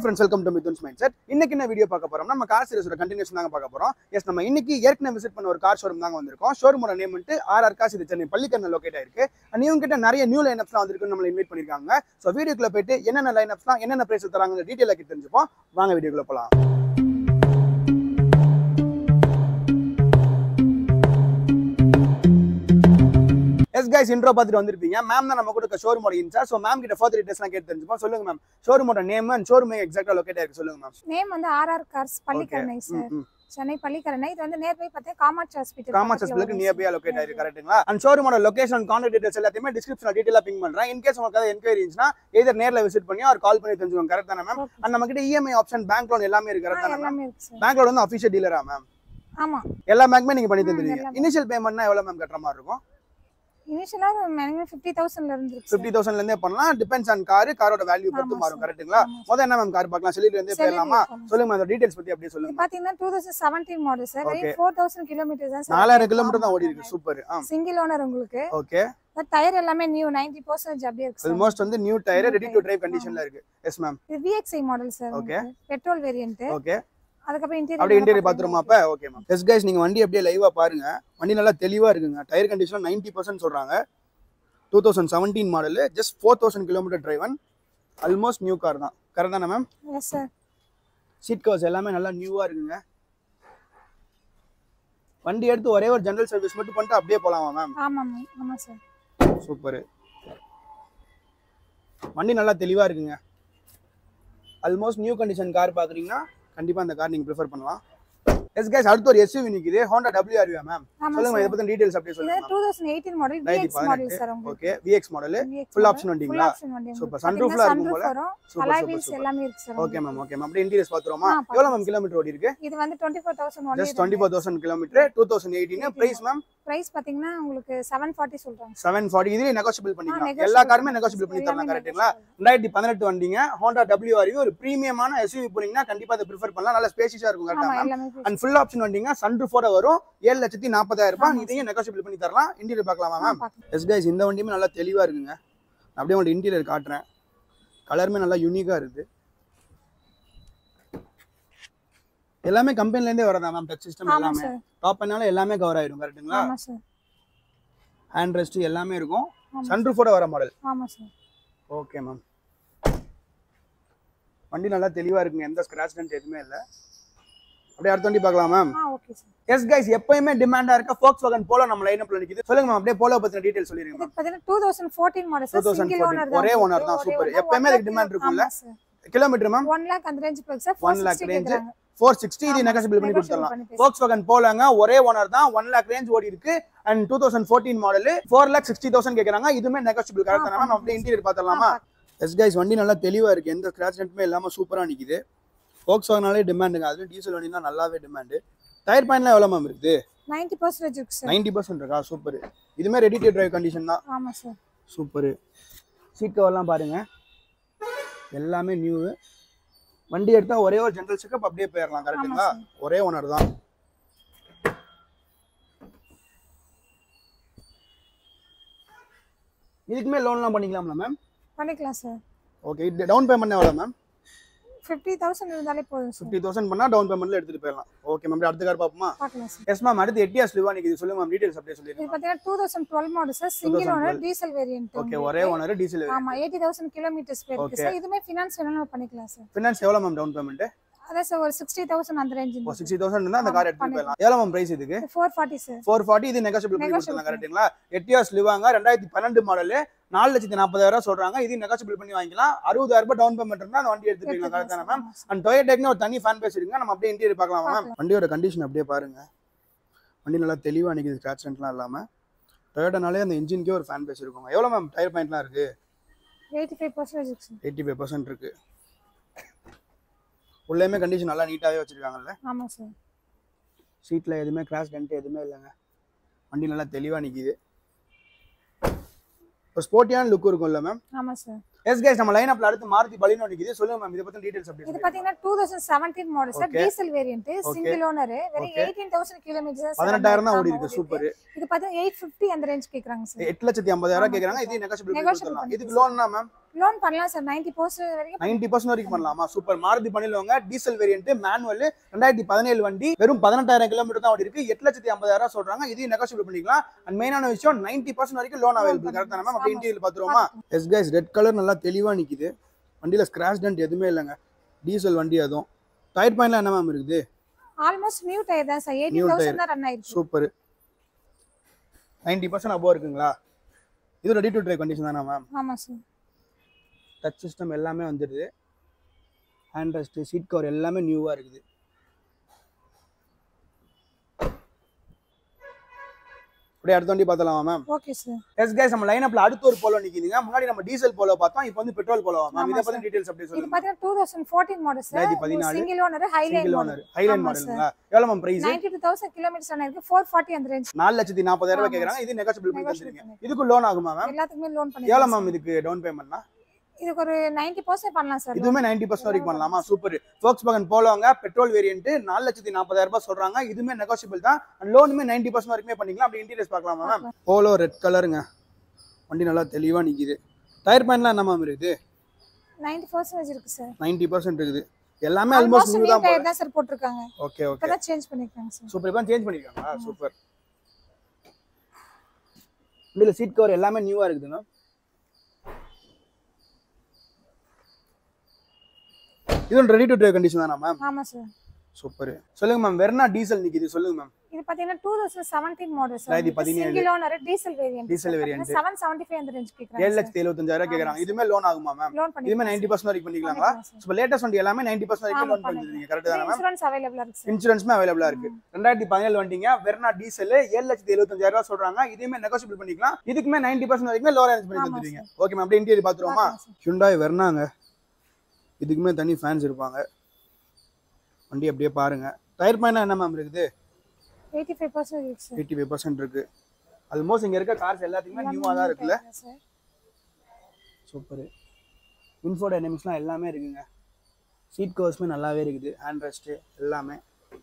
friends, welcome to Mithun's Mindset. இன்னைக்கு என்ன video பார்க்க போறோம்னா நம்ம கார் சீரிஸோட கண்டினியூஷன் தாங்க பார்க்க போறோம். எஸ் நம்ம இன்னைக்கு ஏற்கனவே விசிட் பண்ண ஒரு கார் ஷோரூம் தாங்க வந்திருக்கோம். ஷோரூமோட நேம் வந்து RR கார்ஸ், இது சென்னை பள்ளிக்கரணை லொகேட் ஆயிருக்கு. அண்ட் இவங்க கிட்ட நிறைய நியூ லைனப்ஸ்லாம் வந்திருக்குன்னு நம்மள இன்வைட் பண்ணிருக்காங்க. சோ வீடியோக்குள்ள போயிட்டு என்னென்ன லைனப்ஸ்லாம் என்னென்ன பிரைஸ் தராங்கன்னு டீடைலா கிட்ட தெரிஞ்சுப்போம். வாங்க வீடியோக்குள்ள போலாம். Yes guys, intro பார்த்துட்டு வந்திருப்பீங்க. மேம் தான் நம்ம கூட ஷோரூமோட இன்சார்ஜ். சோ மேம் கிட்ட ஃபர்தர் டீடைல்ஸ்லாம் கேட்டு தெரிஞ்சுப்போம். சொல்லுங்க மேம், ஷோரூமோட நேம் அண்ட் ஷோரூம் எக்ஸாக்ட்டா லொகேட் ஆயிருக்கு சொல்லுங்க மேம். நேம் வந்து RR cars Pallikaranai sir, Chennai Pallikaranai. இது வந்து நியர் பை பார்த்தா காமாட்சி ஹாஸ்பிடலுக்கு நியர் பை லொகேட் ஆயிருக்கு. கரெக்ட்டுங்களா? அண்ட் ஷோரூமோட லொகேஷன் கான்டாக்ட் டீடைல்ஸ் எல்லாத்தையுமே டிஸ்கிரிப்ஷன்ல டீடைலா பிங் பண்றேன். இன் கேஸ் உங்களுக்கு ஏதாவது என்கொயரி இருந்துச்சுனா எதர் நேர்ல விசிட் பண்ணி ஆர் கால் பண்ணி தெரிஞ்சுக்கோங்க. கரெக்ட் தானே மேம்? அண்ட் நம்ம கிட்ட EMI ஆப்ஷன், பேங்க் லோன் எல்லாமே இருக்கு. கரெக்ட் தானே மேம்? பேங்க் லோன் வந்து ஆபீஷியல் டீலரா மேம்? ஆமா, எல்லா பேங்க்மே நீங்க பண்ணி தந்துருவீங்க. இனிஷியல் பேமெண்ட்னா எவ்வளவு மேம் கட்டற மாதிரி இருக்கும்? இனிஷியலா மினிமம் 50,000 ல இருந்து இருக்கு. 50,000 ல இருந்தே பண்ணலாம். டிபெண்ட்ஸ் ஆன் காரோட வேல்யூ பொறுத்து மாறும். கரெக்ட்டுங்களா? முதல்ல என்ன மேம் கார் பார்க்கலாம்? செலில இருந்தே போயிரலாமா? சொல்லுங்க அந்த டீடைல்ஸ் பத்தி அப்படியே சொல்லுங்க. பாத்தீங்கன்னா 2017 மாடல் சார். 4000 கிலோமீட்டர் தான் சார். 4000 கிலோமீட்டர் தான் ஓடி இருக்கு. சூப்பர். சிங்கிள் ஓனர் உங்களுக்கு. ஓகே. டயர் எல்லாமே நியூ 90% அப்படியே இருக்கு. ஆல்மோஸ்ட் வந்து new tyre, ready to drive கண்டிஷன்ல இருக்கு. Yes ma'am. இது VXi model sir. Okay. Petrol variant. Okay. அதுக்கப்புறம் இன்டீரியர் பாத்துறோமா அப்ப? Okay ma'am. எஸ் गाइस, நீங்க வண்டி அப்படியே லைவா பாருங்க. வண்டி நல்லா தெளிவா இருக்குங்க. டயர் கண்டிஷன் 90% சொல்றாங்க. 2017 model, just 4000 kilometre driven. Almost new car தான். கரெக்ட் தானே ma'am? Yes sir. Seat covers எல்லாமே நல்லா நியூவா இருக்குங்க. வண்டி எடுத்து ஒரே ஒரு ஜெனரல் சர்வீஸ் மட்டும் பண்ணிட்டு அப்படியே போலாமா மேம்? ஆமா மேம். ஆமா சார். சூப்பர். வண்டி நல்லா தெளிவா இருக்குங்க. ஆல்மோஸ்ட் நியூ கண்டிஷன் கார் பாக்குறீங்கன்னா கண்டிப்பா அந்த கார் நீங்க ப்ரிஃபர் பண்ணலாம். எஸ் गाइस, அடுத்து ஒரு SUV நிக்குது. Honda WRV ma'am. சொல்லுங்க இத பத்தி டீடைல்ஸ் அப்படியே சொல்லுங்க. இது 2018 மாடல் VX மாடல் சார் உங்களுக்கு. Okay, VX model. Full option வண்டிங்களா? சூப்பர். சன்ரூஃப்ல இருக்கும் போல. அலாய் வீல்ஸ் எல்லாமே இருக்கு sir. Okay ma'am. Okay ma'am. அப்படியே இன்டீரியர்ஸ் பாத்துறோமா? எவ்வளவு மேம் கிலோமீட்டர் ஓடி இருக்கு? இது வந்து 24,000 ஓடி. ஜஸ்ட் 24,000 கிலோமீட்டர். 2018. Price ma'am? பிரைஸ் பாத்தீங்கன்னா உங்களுக்கு 740 சொல்றாங்க. 740. இதுல நெகோஷியபிள் பண்ணிக்கலாம். எல்லா காருமே நெகோஷியபிள் பண்ணி தரலாம். கரெக்ட்டுங்களா? 2018 வண்டிங்க. Honda WRV ஒரு பிரீமியமான SUV போறீங்கன்னா கண்டிப்பா அதை ப்ரிஃபர் பண்ணலாம். நல்ல ஸ்பேஷியஸா இருக்கும். கரெக்ட்டா மேம்? அண்ட் ஃபுல் ஆப்ஷன் வண்டிங்க. சன்ரூஃபோட வரும். 7,40,000 ரூபாய். இதையும் நெகோஷியபிள் பண்ணி தரலாம். இன்டீரியர் பார்க்கலாமா மேம்? எஸ் गाइस, இந்த வண்டியுமே நல்லா தெளிவா இருக்குங்க. அப்படியே உங்களுக்கு இன்டீரியர் காட்டுறேன். கலருமே நல்லா யூனிக்கா இருக்கு. எல்லாமே கம்பெனில இருந்தே வரதா மேம்? டச் சிஸ்டம் எல்லாமே டாப் பண்ணால எல்லாமே கவர் ஆயிடும். கரெக்ட்டுங்களா? ஆமா சார். ஹேண்ட் ரெஸ்ட் எல்லாமே இருக்கும். சன்ரூஃபோட வர மாடல். ஆமா சார். Okay ma'am. வண்டி நல்லா தெளிவா இருக்குங்க. எந்த ஸ்கிராட்ச் டென்ட் எதுவுமே இல்ல. அப்படியே அடுத்த வண்டி பார்க்கலாம் ma'am. Okay sir. Yes guys, எப்பவுமே டிமாண்டா இருக்க Volkswagen Polo நம்ம லைனப்ல நிக்குது. சொல்லுங்க மேம், அப்படியே Polo பத்தின டீடைல் சொல்லிருங்க மேம். இது பாத்தீங்கன்னா 2014 மாடல் சார். சிங்கிள் ஓனர் தான். ஒரே ஓனர் தான். சூப்பர். எப்பவுமே இதுக்கு டிமாண்ட் இருக்கும்ல. கிலோமீட்டர் மேம் 1 lakh அந்த ரேஞ்ச் போகுது சார். 1 lakh range. 460. இது நெகோஷியபிள் பண்ணி கொடுத்துறலாம். Volkswagen Poloங்க, ஒரே ஓனர் தான். 1 lakh ரேஞ்ச் ஓடி இருக்கு. And 2014 model. 4,60,000 கேக்குறாங்க. இதுமே நெகோஷியபிள். கரெக்ட்டா மேம்? நம்ம அப்படியே இன்டீரியர் பார்த்தறலாமா? எஸ் गाइस, வண்டி நல்லா தெளிவா இருக்கு. எந்த ஸ்கிராட்ச் டென்ட்மே இல்லாம சூப்பரா நிக்குது. Volkswagenனாலே டிமாண்டுங்க. அதுவும் டீசல் வண்டினா நல்லாவே டிமாண்ட். டயர் பாயிண்ட்லாம் எவ்வளவு மேம் இருக்கு? 90% இருக்கு சார். 90% இருக்கா? சூப்பர். இதுமே ரெடி டு டிரைவ் கண்டிஷன் தான். ஆமா சார். சூப்பர். சீட் கவர்லாம் பாருங்க, எல்லாமே நியூ. வண்டி எடுத்தா ஒரே ஒரு ஜெனரல் செக்கப் அப்படியே போயிடலாம். கரெக்ட்டுங்களா? ஒரே ஓனர் தான். இதுக்குமே லோன்லாம் பண்ணிக்கலாம்ல மேம்? பண்ணிக்கலாம் சார். ஓகே. டவுன் பேமெண்ட் எவ்வளவு மேம்? 50,000 இருந்தாலே போதும் சார். 50,000 பண்ணா டவுன் பேமெண்ட்ல எடுத்துட்டு போயிடலாம். Okay ma'am. அடுத்த கார் பாப்போமா? பார்க்கலாம் சார். Yes ma'am. அடுத்து எட்டியாஸ் லிவா நிக்குது. சொல்லுங்க மேம், டீடைல்ஸ் அப்படியே சொல்லிருங்க. இது பாத்தீங்கன்னா 2012 model sir. Single owner diesel variant. Okay, ஒரே ஓனர் டீசல். ஆமா, 80,000 கிலோமீட்டர்ஸ் போயிருக்கு சார். இதுமே ஃபைனான்ஸ் வேணா பண்ணிக்கலாம் சார். ஃபைனான்ஸ் எவ்வளவு மேம் டவுன் பேமெண்ட்? அத சார் ஒரு 60,000 அந்த ரேஞ்ச். 60,000 இருந்தா அந்த கார் எடுத்துட்டு போயிடலாம். எவ்வளவு மேம் பிரைஸ் இதுக்கு? 440 சார். 440. இது நெகோஷியபிள் பண்ணி கொடுத்துறலாம். கரெக்ட்டுங்களா? எட்டியாஸ் லிவாங்க, 2012 மாடல், 4,40,000 சொல்றாங்க. இது நெகோஷியபிள் பண்ணி வாங்கிக்கலாம். 60,000 ரூபாய் டவுன் பேமெண்ட் இருந்தா அந்த வண்டி எடுத்துட்டு போயிடலாம். கரெக்ட்டா மேம்? அண்ட் டொயோட்டாக்கு ஒரு தனி ஃபேன் பேஸ் இருக்குங்க. நம்ம அப்படியே இன்டீரியர் பார்க்கலாமா மேம்? வண்டியோட கண்டிஷன் அப்படியே பாருங்க. வண்டி நல்லா தெளிவா நிக்குது. ஸ்கிராட்ச் டென்ட்லாம் இல்லாம. டொயோட்டானாலே அந்த இன்ஜினுக்கே ஒரு ஃபேன் பேஸ் இருக்கும். எவ்வளவு மேம் டயர் பாயிண்ட்லாம் இருக்கு? 85% இருக்கு சார். 85% இருக்கு. உள்ளேமே கண்டிஷன் நல்லா நீட்டாவே வச்சிருக்காங்கல்ல? ஆமா சார். சீட்ல எதுவுமே கிராஷ் டென்ட் எதுவுமே இல்லைங்க. வண்டி நல்லா தெளிவா நிக்குது. ஒரு ஸ்போர்ட்டியான லுக் இருக்கும்ல மேம்? ஆமா சார். எஸ் गाइस, நம்ம லைனப்ல அடுத்து மாருதி பலினோ நிக்குது. சொல்லுங்க மேம், இத பத்தி டீடைல்ஸ் அப்படியே. இது பாத்தீங்கன்னா 2017 model sir. Diesel variant. Single owner. வெறும் 18,000 கிலோமீட்டர்ஸ். 18,000 தான் ஓடி இருக்கு. சூப்பர். இது பாத்தீங்கன்னா 850 அந்த ரேஞ்ச் கேக்குறாங்க சார். 8,50,000 கேக்குறாங்க. இது நெகோஷியபிள் பண்ணி கொடுத்துறலாம். இதுக்கு லோன்னா மேம்? லோன் பண்ணலாம் சார் 90% வரைக்கும் 90% வரைக்கும் பண்ணலாமா? சூப்பர். மாருதி பண்ணிடுவாங்க. டீசல் வேரியன்ட் மேனுவல் 2017 வண்டி, வெறும் 18,000 கிலோமீட்டர் தான் ஓடி இருக்கு. 8,50,000 சொல்றாங்க. இதையும் நெகோஷியபிள் பண்ணிக்கலாம். அண்ட் மெயினான விஷயம் 90% வரைக்கும் லோன் அவைலபிள். கரெக்டா மேம்? அப்படி இன்டீரியர் பாத்துருவோமா? எஸ் கைஸ், ரெட் கலர் நல்லா தெளிவா நிக்குது. வண்டியில ஸ்கிராச் டென்ட் எதுவுமே இல்லைங்க. டீசல் வண்டி. அதுவும் டயர் பாயிண்ட்லாம் என்ன மேம் இருக்குது? ஆல்மோஸ்ட் நியூ டயர் தான் சார். 80,000 தான் ரன் ஆயிருக்கு. சூப்பர். 90% அபோவ் இருக்குங்களா? இது ரெடி டு டிரைவ் கண்டிஷன் தானா மேம்? ஆமா சார். டச் சிஸ்டம் எல்லாமே வந்துடுது. ஹேண்ட் ரெஸ்ட், சீட் கவர் எல்லாமே நியூவா இருக்குது. அப்படியே அடுத்த வண்டி பார்த்தலாமா ma'am? Okay sir. Yes guys, நம்ம லைன் அப்ல அடுத்து ஒரு போலோ நிக்குதுங்க. முன்னாடி நம்ம டீசல் போலோ பார்த்தோம். இப்போ வந்து பெட்ரோல் போலோ மேம். இத பத்தி டீடைல்ஸ் அப்படியே இது சொல்லுங்க. பாத்தீங்கன்னா 2014 model sir. 2014 single owner Highline model. Highline மாடலுங்களா? எவ்வளவு மேம் பிரைஸ்? 92,000 கிலோமீட்டர்ஸ் ரன் ஆயிருக்கு. 440 அந்த ரேஞ்ச். 4,40,000 கேக்குறாங்க. இது நெகோஷியபிள் பண்ணி தந்துறீங்க. இதுக்கு லோன் ஆகுமா மேம்? எல்லாத்துக்குமே லோன் பண்ணி. எவ்வளவு மேம் இதுக்கு டவுன் பேமெண்ட்னா? இதுக்கு ஒரு 90% பண்ணலாம் சார். இதுவுமே 90% வரைக்கும் பண்ணலாமா? சூப்பர். Volkswagen போலோங்க, பெட்ரோல் வேரியன்ட் 4,40,000 சொல்றாங்க. இதுமே நெகோஷியபிள் தான். லோனுமே 90% வரைக்கும் பண்ணிக்கலாம். அப்படி இன்டீரியர்ஸ் பார்க்கலாமா மேம்? போலோ ரெட் கலருங்க. வண்டி நல்லா தெளிவா நிக்குது. டயர் பாயிண்ட்லாம் என்ன மேம் இருக்குது? 90% இருக்கு சார். 90% இருக்குது. எல்லாமே ஆல்மோஸ்ட் நியூ தான். டயர் தான் சார் போட்டுருக்காங்க. Okay okay. இப்பதான் சேஞ்ச் பண்ணிருக்காங்க சார். சூப்பர். இப்போ சேஞ்ச் பண்ணிருக்காங்க. சூப்பர். இதுல சீட் கவர் எல்லாமே நியூவா இருக்குதுங்க. இது ரெடி டு டிரைவ் கண்டிஷன் தானா மேம்? ஆமா சார். சூப்பர். சொல்லுங்க மேம், வெர்னா டீசல் நிக்குது. சொல்லுங்க மேம். இது பாத்தீங்கன்னா 2017 model sir. 2017 single owner diesel variant. Diesel variant 775 அந்த ரேஞ்ச் கேக்குறாங்க. 7,75,000 கேக்குறாங்க. இதுமே லோன் ஆகுமா மேம்? லோன் பண்ணி. இதுமே 90% வரைக்கும் பண்ணிக்கலாங்களா? சோ லேட்டஸ்ட் வண்டி எல்லாமே 90% வரைக்கும் லோன் பண்ணிருக்கீங்க. கரெக்ட்டா தானா மேம்? இன்சூரன்ஸ் அவேலபிளா இருக்கு சார். இன்சூரன்ஸ்மே அவேலபிளா இருக்கு. 2017 வண்டிங்க. வெர்னா டீசல் 7,75,000 சொல்றாங்க. இதுமே நெகோஷியபிள் பண்ணிக்கலாம். இதுக்குமே 90% வரைக்கும் லோன் அரேஞ்ச் பண்ணி தந்துறீங்க. Okay ma'am. அப்படியே இன்டீரியர் பாத்துருவோமா? Hyundai வெர்னாங்க. இதுக்குமே தனி ஃபேன்ஸ் இருப்பாங்க. வண்டி அப்படியே பாருங்க. டயர் பாயிண்ட் என்ன மேம் இருக்குது? 85% இருக்கு சார். 85% இருக்கு. ஆல்மோஸ்ட் இங்க இருக்க கார்ஸ் எல்லாத்துக்குமே நியூவா தான் இருக்குல்ல? சூப்பர். இன்ஃபோ டைனமிக்ஸ்லாம் எல்லாமே இருக்குங்க. சீட் கவர்ஸ்மே நல்லாவே இருக்குது. ஹேண்ட் ரெஸ்ட் எல்லாமே.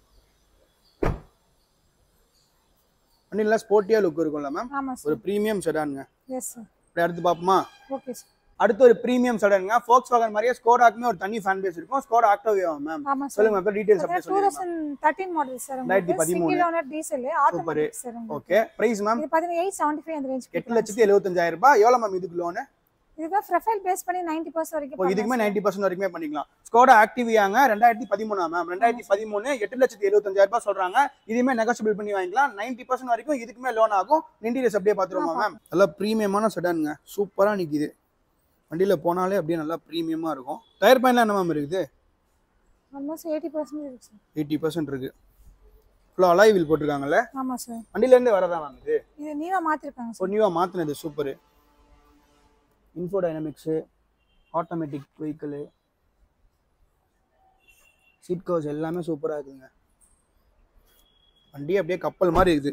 வண்டில ஸ்போர்ட்டியா லுக் இருக்கும்ல மேம்? ஆமா சார். ஒரு பிரீமியம் செடான்ங்க. Yes sir. இப்படி அடுத்து பாப்போமா? Okay sir. அடுத்து ஒரு பிரீமியம் செடான்ங்க. Volkswagen மாதிரியே ஸ்கோடாக்குமே ஒரு தனி ஃபேன் பேஸ் இருக்கும். Skoda Octavia ma'am. ஆமா சார். சொல்லுங்க மேம், டீடைல்ஸ் அப்படியே சொல்லுங்க. 2013 model sir. 2013 single owner diesel automatic sir. Okay. Price ma'am? இது பாத்தீங்கன்னா 875 அந்த ரேஞ்ச். 8,75,000 எவ்வளவு மேம் இதுக்கு லோன்? இதுக்கு ப்ரொஃபைல் பேஸ் பண்ணி 90% வரைக்கும் ஓ, இதுக்குமே 90% வரைக்கும் பண்ணிக்கலாம். Skoda ஆக்டிவியாங்க 2013 ma'am. 2013 8,75,000 சொல்றாங்க. இதுமே நெகோஷியபிள் பண்ணி வாங்கிக்கலாம். 90% வரைக்கும் இதுக்குமே லோன் ஆகும். இன்டீரியர்ஸ் அப்படியே பாத்துருவோமா மேம்? நல்ல பிரீமியமான செடான்ங்க. சூப்பரா நிக்குது. வண்டியில போனாலே அப்படியே நல்லா பிரீமியமா இருக்கும். டயர் பாயிண்ட்லாம் என்ன மேம் இருக்குது? ஆல்மோஸ்ட் 80% இருக்கு சார். 80% இருக்கு. ஃபுல்லா அலாய் வீல் போட்டுருக்காங்கல்ல? ஆமா சார். வண்டியில இருந்து வரதா மேம் இது? இது நியூவா மாத்திருக்காங்க சார். ஒரு நியூவா மாத்துனது. Super. Info dynamics, automatic vehicle, seat covers எல்லாமே சூப்பரா இருக்குங்க. வண்டி அப்படியே கப்பல் மாதிரி இருக்குது.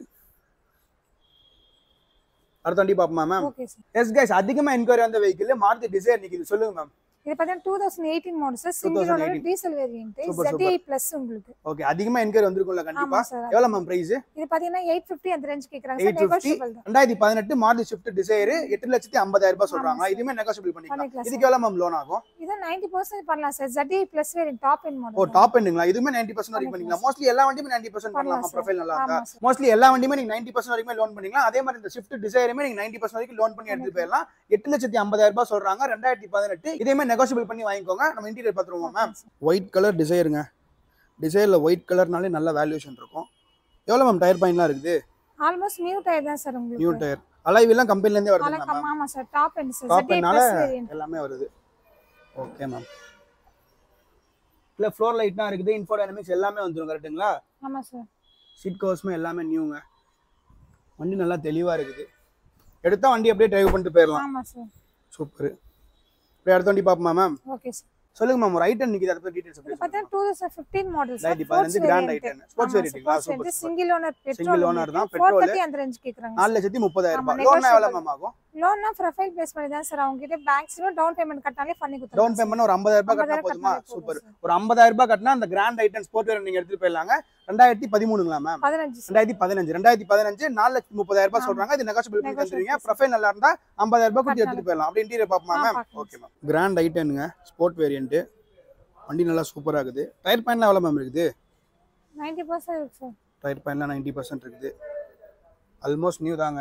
அடுத்த வண்டி பாப்போமா ma'am? Okay sir. Yes guys, அதிகமா என்கொயரி வந்த வெஹிக்கிள் மாருதி டிசைர் நிக்குது. சொல்லுங்க மேம். இது பாத்தீங்கன்னா 2018 model sir. Single owner diesel variant. ZDI plus உங்களுக்கு. ஓகே. அதிகமா என்கொயரி வந்திருக்கும்ல கண்டிப்பா. எவ்வளவு மேம் பிரைஸ்? இது பாத்தீங்கன்னா 850 அந்த ரேஞ்ச் கேக்குறாங்க சார். 850. 2018 மாருதி ஸ்விஃப்ட் டிசைர் 8,50,000 சொல்றாங்க. இதுமே நெகோஷியபிள் பண்ணிக்கலாம். இதுக்கு எவ்வளவு மேம் லோன் ஆகும்? இது 90% பண்ணலாம் sir. ZDI plus variant top end model. ஓ, டாப் எண்டுங்களா? இதுமே 90% வரைக்கும் பண்ணிக்கலாம். மோஸ்ட்லி எல்லா வண்டியுமே 90% பண்ணலாம். ப்ரொஃபைல் நல்லா இருந்தா மோஸ்ட்லி எல்லா வண்டியுமே நீங்க 90% வரைக்கும் லோன் பண்ணிக்கலாம். அதே மாதிரி இந்த ஸ்விஃப்ட் டிசைருமே நீங்க 90% வரைக்கும் லோன் பண்ணி எடுத்து போயிடலாம். 8,50,000 சொல்றாங்க. 2018 இதேமே நெகோஷியபிள் பண்ணி வாங்கிக்கோங்க. நம்ம இன்டீரியர் பாத்துருவோம் மேம். ஒயிட் கலர் டிசைருங்க. டிசைர்ல ஒயிட் கலர்னாலே நல்ல வேல்யூஷன் இருக்கும். எவ்வளவு மேம் டயர் பாயிண்ட்லாம் இருக்குது? ஆல்மோஸ்ட் நியூ டயர் தான் சார் உங்களுக்கு. New tyre. அலாய் வீல்லாம் கம்பெனில இருந்தே வருது மேம். ஆமா sir. Top end sir. Top எண்ட்னால எல்லாமே வருது. Okay ma'am. இல்ல ஃப்ளோர் லைட்னா இருக்குது. இன்ஃபோ டைனமிக்ஸ் எல்லாமே வந்துரும். கரெக்ட்டுங்களா? ஆமா சார். சீட் கவர்ஸ்மே எல்லாமே நியூங்க. வண்டி நல்லா தெளிவா இருக்குது. எடுத்தா வண்டி அப்படியே டிரைவ் பண்ணிட்டு போயிடலாம். ஆமா சார். சூப்பர். அப்படியே அடுத்த வண்டி பாப்போமா மேம்? Okay sir. சொல்லுங்க மேம். ஒரு ஐட்டன் நிக்குது. அத பத்தி டீடைல்ஸ் இது பார்த்தா 2015 model sir. 2015 grand i ten. Sports வேரியன்ட்ங்களா? Super. Single owner petrol. Single owner தான். பெட்ரோல் 430 அந்த ரேஞ்ச் கேக்குறாங்க. 4,30,000. லோன் எவ்வளவு மேம் ஆகும்? லோன்னா ப்ரொஃபைல் பேஸ் பண்ணி தான் சார் அவங்க கிட்ட பேங்க்ஸ்ல டவுன் பேமெண்ட் கட்டாலே பண்ணி கொடுத்துருவாங்க. டவுன் பேமெண்ட் ஒரு 50,000 ரூபாய் கட்டினா போதுமா? சூப்பர். ஒரு 50,000 ரூபாய் கட்டினா அந்த கிராண்ட் ஐட்டன் ஸ்போர்ட் வேர் நீங்க எடுத்துட்டு போயிடலாங்க. 2013ங்களா மேம்? 2015 4,30,000 ரூபாய் சொல்றாங்க. இது நெகோஷியபிள் பண்ணி தந்துருவீங்க. ப்ரொஃபைல் நல்லா இருந்தா 50,000 ரூபாய் கொடுத்து எடுத்துட்டு போயிடலாம். அப்படி இன்டீரியர் பாப்போமா மேம்? Okay ma'am. கிராண்ட் ஐட்டனுங்க ஸ்போர்ட் வேரியன்ட். வண்டி நல்லா சூப்பரா இருக்குது. டயர் பாயிண்ட்லாம் எவ்வளவு மேம் இருக்குது? 90% இருக்கு சார். டயர் பாயிண்ட்லாம் 90% இருக்குது. ஆல்மோஸ்ட் நியூ தாங்க.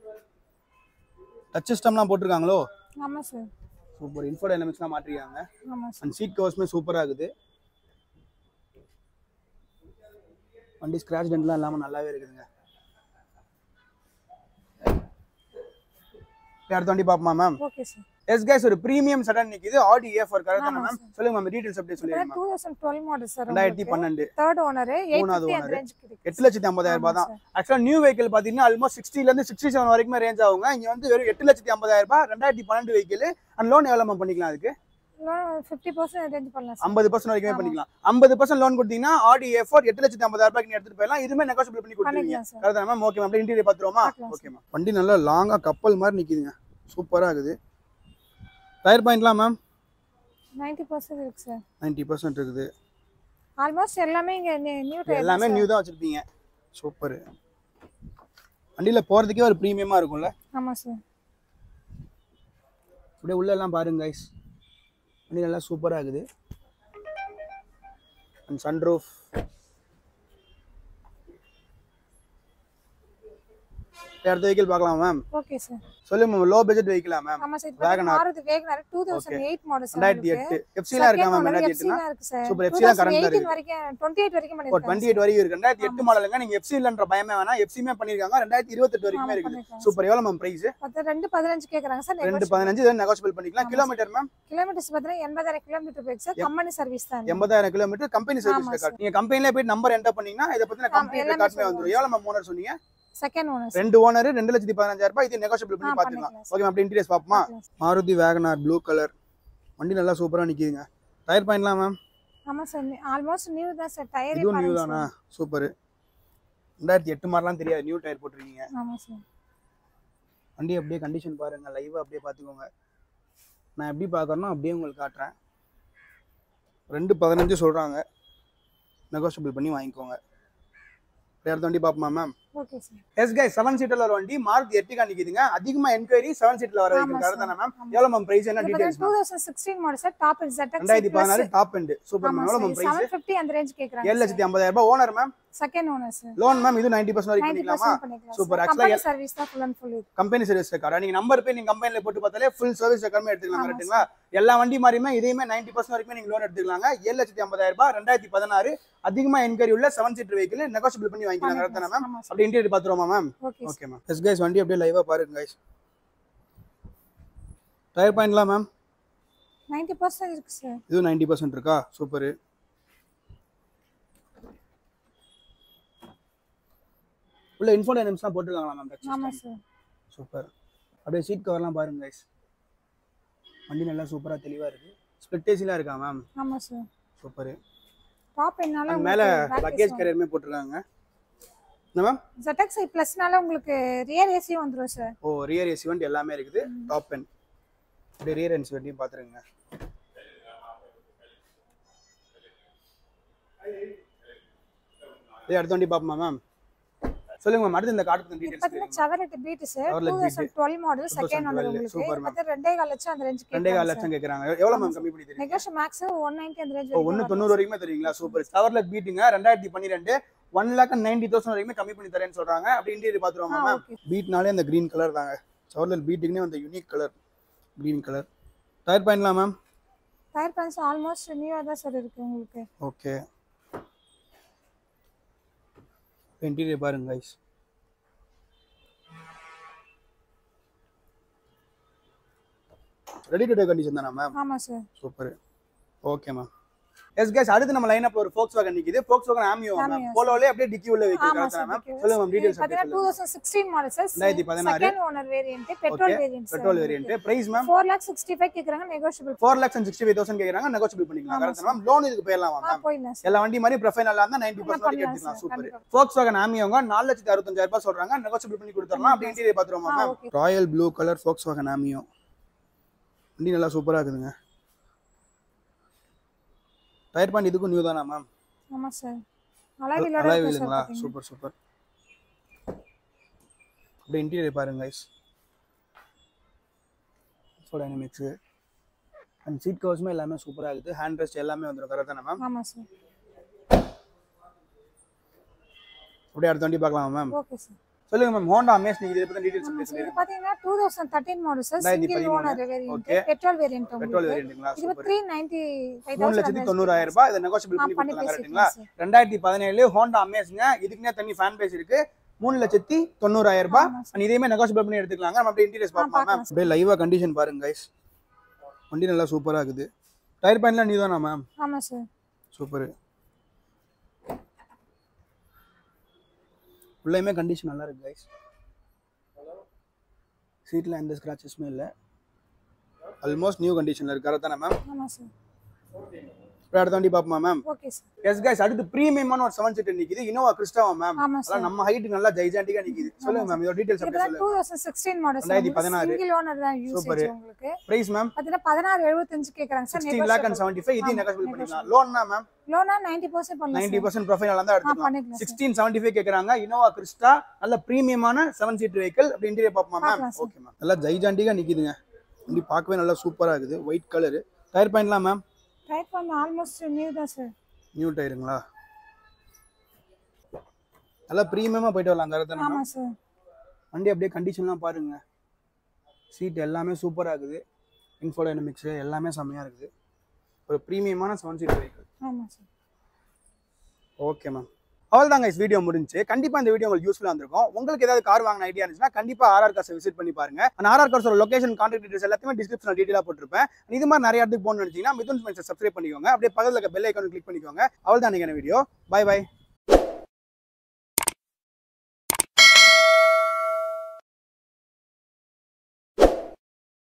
டச் சிஸ்டம்லாம் போட்டுருக்காங்களோ? ஆமா சார். சூப்பர். இன்ஃபோடைனமிக்ஸ்லாம் மாற்றிருக்காங்க. ஆமா சார். அண்ட் சீட் கவர்ஸ்மே சூப்பரா இருக்குது. வண்டி ஸ்கிராட்ச் டென்ட்லாம் இல்லாம நல்லாவே இருக்குதுங்க. அடுத்த வண்டி பாப்போமா ma'am? Okay sir. Yes guys ஒரு பிரீமியம் செடான் நிக்குது. ஆடி A4 கரெக்ட்டா மேம்? சொல்லுங்க மேம் டீடைல்ஸ் அப்படியே சொல்லிடுங்க. 2012 model sir. 2012. Third owner 850 range கிடைக்கும். 8,50,000 ரூபாய் தான். ஆக்சுவலா நியூ வெஹிக்கிள் பாத்தீங்கன்னா ஆல்மோஸ்ட் 60 ல இருந்து 67 வரைக்கும் ரேஞ்ச் ஆகுங்க. இங்க வந்து வெறும் 8,50,000 ரூபாய் 2012 வெஹிக்கிள். அண்ட் லோன் எவ்வளவு மேம் பண்ணிக்கலாம் அதுக்கு? லோன் 50% ரேஞ்ச் பண்ணலாம் சார். 50% வரைக்கும் பண்ணிக்கலாம். 50% லோன் கொடுத்தீங்கன்னா ஆடி A4 8,50,000 ரூபாய்க்கு எடுத்துட்டு போயிடலாம். இதுமே நெகோஷியபிள் பண்ணி கொடுத்துருவீங்க. கரெக்ட்டா மேம்? Okay ma'am. அப்படியே இன்டீரியர் பாத்துறோமா? Okay ma'am. வண்டி நல்லா லாங்கா கப்பல் மாதிரி நிக்குதுங்க. சூப்பரா இருக்குது. டயர் பாயிண்ட்லாம் மேம்? 90% இருக்கு சார். 90% இருக்குது. ஆல்மோஸ்ட் எல்லாமே இங்க நியூ டயர். எல்லாமே நியூ தான் வச்சிருப்பீங்க. சூப்பர். வண்டியில போறதுக்கே ஒரு பிரீமியமா இருக்கும்ல? ஆமா சார். அப்படியே உள்ள எல்லாம் பாருங்க गाइस. வண்டி நல்லா சூப்பரா இருக்குது. And sunroof. அடுத்த வெஹிக்கிள் பார்க்கலாம் மேம். Okay sir. சொல்லுங்க மேம். லோ பட்ஜெட் வெஹிக்கிளா மேம்? ஆமா sir. Maruti Wagon R 2008 model sir. 2008. FC ல இருக்கா மேம்? 2008 னா இருக்கு சார். சூப்பர். FC ல கரண்ட்ல இருக்கு. 28 வரைக்கும் பண்ணிருக்காங்க. 28 வரைக்கும் இருக்கு. 2008 மாடலுங்க. நீங்க FC இல்லன்ற பயமே வேணாம். FC மே பண்ணிருக்காங்க. 2028 வரைக்கும் இருக்குது. சூப்பர். எவ்வளவு மேம் பிரைஸ்? 215 கேக்குறாங்க சார். 215 இத நெகோஷியபிள் பண்ணிக்கலாம். Kilometre ma'am? கிலோமீட்டர்ஸ் பார்த்தா 80,000 கிலோமீட்டர் போயிருக்கு சார். கம்பெனி சர்வீஸ் தான். 80,000 கிலோமீட்டர் கம்பெனி சர்வீஸ் ரெக்கார்ட். நீங்க கம்பெனில போய் நம்பர் என்டர் பண்ணீங்கன்னா இத பத்தின கம்பெனி ரெக்கார்ட்மே வந்துரும். எவ்வளவு மேம் ஓனர் சொன்னீங்க? Second owner. ரெண்டு ஓனர் 2,15,000 ரூபாய். இது நெகோஷியபிள் பண்ணி பாத்துக்கலாம். Okay ma'am. இன்டீரியர்ஸ் பாப்போமா? Maruti Wagon R blue colour. வண்டி நல்லா சூப்பரா நிக்குதுங்க. டயர் பாயிண்ட்லாம் மேம்? ஆமா சார். ஆல்மோஸ்ட் நியூ தான் சார். டயர் இது நியூ தானா? சூப்பர். 2008 மாடலாம் தெரியாது. நியூ டயர் போட்டுருக்கீங்க. ஆமா சார். வண்டி அப்படியே கண்டிஷன் பாருங்க. லைவா அப்படியே பாத்துக்கோங்க. நான் எப்படி பாக்குறேனோ அப்படியே உங்களுக்கு காட்டுறேன். 215 சொல்றாங்க. நெகோஷியபிள் பண்ணி வாங்கிக்கோங்க. அடுத்த வண்டி பாப்போமா ma'am? Okay sir. Yes guys 7 சீட்டர்ல ஒரு வண்டி மாருதி எர்டிகா நிக்குதுங்க. அதிகமா என்கொயரி 7 சீட்ல வர வைக்கும். கரெக்ட்டானா மேம்? எவ்வளவு மேம் பிரைஸ் என்ன details? 2016 model sir. Top end ZX 2016 top end. Super ma'am. எவ்வளவு மேம் பிரைஸ்? 750 அந்த ரேஞ்ச் கேக்குறாங்க. 7,50,000 ரூபாய். Owner ma'am? Second owner sir. Loan ma'am இது 90% வரைக்கும் பண்ணிக்கலாமா? சூப்பர். கம்பெனி சர்வீஸ் தான் full and full. Company service record. நீங்க நம்பர் போய் நீங்க கம்பெனில போட்டு பார்த்தாலே ஃபுல் சர்வீஸ் ரெக்கார்ட்மே எடுத்துக்கலாம். கரெக்ட்டுங்களா? எல்லா வண்டி மாதிரியுமே இதையுமே 90% வரைக்கும் நீங்க லோன் எடுத்துக்கலாங்க. 7,50,000 ரூபாய் 2016 அதிகமா என்கொயரி உள்ள 7 சீட்டர் வெஹிக்கிள் நெகோஷியபிள் பண்ணி வாங்கிக்கலாம். கரெக்ட்டானா மேம்? அப்படியே இன்டீரியர் பாத்துறோமா ma'am? Okay ma'am. Yes guys வண்டி அப்படியே லைவா பாருங்க गाइस. டயர் பாயிண்ட்லாம் மேம்? 90% இருக்கு சார். இது 90% இருக்கா? சூப்பர். உள்ள இன்ஃபோடைனமிக்ஸ்லாம் போட்டுருக்காங்களா மேம்? ஆமா சார். சூப்பர். அப்படியே சீட் கவர்லாம் பாருங்க गाइस. வண்டி நல்லா சூப்பரா தெளிவா இருக்கு. ஸ்ப்ளிட் ஏசிலாம் இருக்கா மேம்? ஆமா சார். சூப்பர். டாப் என்னால மேல லக்கேஜ் கேரியர்மே போட்டுருக்காங்க. என்ன மேம்? ZX ப்ளஸ்னால உங்களுக்கு ரியர் ஏசி வந்துரும் சார். ஓ ரியர் ஏசி வண்டி எல்லாமே இருக்குது. Top end. அப்படியே ரியர் எண்ட்ஸ் வண்டியும் பாத்துருங்க. அடுத்த வண்டி பாப்போமா மேம்? சொல்லுங்க மேம். அடுத்து இந்த கார் பத்தி டீடைல்ஸ் பாத்தீங்கன்னா Chevrolet Beat sir. 2012 model second owner உங்களுக்கு. அது 2.5 லட்சம் அந்த ரேஞ்ச் கேக்குறாங்க. 2.5 லட்சம் கேக்குறாங்க. எவ்வளவு மேம் கம்மி பண்ணி தரீங்க? நெகோஷியேஷன் மேக்ஸ் 190 அந்த ரேஞ்ச். 190 வரைக்கும் தருவீங்களா? சூப்பர். செவரட் பீட்டுங்க 2012 1,90,000 வரைக்கும் கம்மி பண்ணி தரேன்னு சொல்றாங்க. அப்படி இன்டீரியர் பாத்துருவோமா மேம்? பீட்னாலே அந்த கிரீன் கலர் தாங்க. செவரட் பீட்டுக்குனே அந்த unique colour green colour. Tyre பாயிண்ட்லாம் மேம்? டயர் பாயிண்ட்ஸ் ஆல்மோஸ்ட் நியூவா தான் சார் இருக்கு உங்களுக்கு. ஓகே. இன்டீரியர் பாருங்க guys. Ready today condition தானா மேம்? ஆமா sir. Super. Okay ma'am. Yes guys அடுத்து நம்ம லைன் அப்ல ஒரு Volkswagen நிக்குது. Volkswagen Amio ma'am. போலோலே அப்படியே டிக்கி உள்ள வைக்கிறாங்க மேம். சொல்லுங்க மேம் டீடைல்ஸ் அப்படியே 2016 model sir. 2016 second owner variant petrol variant. Petrol variant. Price ma'am 4,65,000 கேக்குறாங்க நெகோஷியபிள். 4,65,000 கேக்குறாங்க நெகோஷியபிள் பண்ணிக்கலாம். கரெக்ட்டா மேம். லோன் இதுக்கு போயிடலாம் மேம். போயிடலாம் சார். எல்லா வண்டி மாதிரி ப்ரொஃபைல் நல்லா இருந்தா 90% வரைக்கும் எடுத்துக்கலாம். சூப்பர். Volkswagen Amioங்க 4,65,000 ரூபாய் சொல்றாங்க. நெகோஷியபிள் பண்ணி கொடுத்துறலாம். அப்படியே இன்டீரியர் பாத்துறோமா ma'am. Royal blue colour Volkswagen Amio. வண்டி நல்லா சூப்பரா இருக்குதுங்க. டயர் பாயிண்ட் இதுக்கு நியூ தானா மேம்? ஆமா சார். அலாய் வீலுங்களா? Super super. அப்படியே இன்டீரியர் பாருங்க गाइस. டைனமிக்ஸ் அண்ட் சீட் கவர்ஸ்மே எல்லாமே சூப்பரா இருக்குது. ஹேண்ட் ரெஸ்ட் எல்லாமே வந்துரும் கரெக்ட்டா மேம்? ஆமா சார். அப்படியே அடுத்த வண்டி பார்க்கலாமா மேம்? Okay sir. சொல்லுங்க மேம் Honda Amaze நீங்க இத பத்தி டீடைல்ஸ் சொல்லுங்க. இது பாத்தீங்கன்னா 2013 model sir. Single owner variant. Petrol variant உங்களுக்கு. பெட்ரோல் வேரியன்ட்ங்களா? இது 3,95,000 3,90,000 ரூபாய். இத நெகோஷியபிள் பண்ணி கொடுக்கலாம் கரெக்ட்டுங்களா? 2017 Honda Amazeங்க. இதுக்குனே தனி ஃபேன் பேஸ் இருக்கு. 3,90,000 ரூபாய். அண்ட் இதையுமே நெகோஷியபிள் பண்ணி எடுத்துக்கலாங்க. நம்ம அப்படியே இன்டீரியர்ஸ் பார்ப்போம் மேம். அப்படியே லைவா கண்டிஷன் பாருங்க गाइस. வண்டி நல்லா சூப்பரா இருக்குது. டயர் பாயிண்ட்லாம் நியூ தானா மேம்? ஆமா சார். சூப்பர். உள்ளேயுமே கண்டிஷன் நல்லா இருக்கு गाइस. சீட்ல எந்த ஸ்கிராச்சஸ்மே இல்ல. ஆல்மோஸ்ட் நியூ கண்டிஷன்ல இருக்கு கரெக்ட்டா மேம்? ஆமா சார். அடுத்த வண்டி பாப்போமா ma'am? Okay sir. Yes guys அடுத்து பிரீமியமான ஒரு 7 சீட்டர் நிக்குது. இனோவா கிறிஸ்டாவா மேம்? அதான் நம்ம ஹைட் நல்லா ஜைஜாண்டிக்கா நிக்குது. சொல்லுங்க மேம் இதோட டீடைல்ஸ் அப்படியே சொல்லுங்க. 2016 மாடல் சார். 2016 சிங்கிள் ஓனர் தான் யூசேஜ் உங்களுக்கு. Price ma'am? அதுல 16,75 கேக்குறாங்க சார். 16,75,000 இது நெகோஷியபிள் பண்ணிக்கலாம். லோன்னா மேம்? லோனா 90% பண்ணலாம். 90% ப்ரொஃபைல் நல்லா எடுத்துக்கலாம். 1675 கேக்குறாங்க. இனோவா கிறிஸ்டா நல்ல பிரீமியமான 7 சீட்டர் வெஹிக்கிள். அப்படி இன்டீரியர் பாப்போமா மேம்? Okay ma'am. நல்லா ஜைஜாண்டிகா நிக்குதுங்க. வண்டி பார்க்கவே நல்லா சூப்பரா இருக்குது. White colour. டயர் பாயிண்ட்லாம் ma'am? Tyre point almost new தான் சார். நியூ டயருங்களா? நல்லா பிரீமியமா போயிட்டு வரலாம் கரெக்ட்டா மேம்? ஆமா சார். வண்டி அப்படியே கண்டிஷன்லாம் பாருங்க. சீட் எல்லாமே சூப்பரா இருக்குது. இன்ஃபோடைனமிக்ஸ் எல்லாமே செமையா இருக்குது. ஒரு பிரீமியமான 7 சீட்டர் வெஹிக்கிள். ஆமா சார். Okay ma'am. அவ்வளவுதான் गाइस வீடியோ முடிஞ்சு. கண்டிப்பா இந்த வீடியோ உங்களுக்கு யூஸ்ஃபுல்லா இருந்திருக்கும். உங்களுக்கு ஏதாவது கார் வாங்கின ஐடியா இருந்துச்சுன்னா கண்டிப்பா ஆர்ஆர் கார்ஸ் விசிட் பண்ணி பாருங்க. அந்த ஆர்ஆர் கார்ஸோட லொகேஷன் கான்டாக்ட் டீடைல்ஸ் எல்லாத்தையுமே டிஸ்கிரிப்ஷன்ல டீடைலா போட்டுருப்பேன். இது மாதிரி நிறைய இடத்துக்கு போகணும்னு நினைச்சீங்கன்னா மிதுன் ஸ்மைல்ஸை சப்ஸ்கிரைப் பண்ணிக்கோங்க. அப்படியே பக்கத்துல இருக்க பெல் ஐகானை கிளிக் பண்ணிக்கோங்க. அவ்வளவுதான் இன்னைக்கான வீடியோ. By by.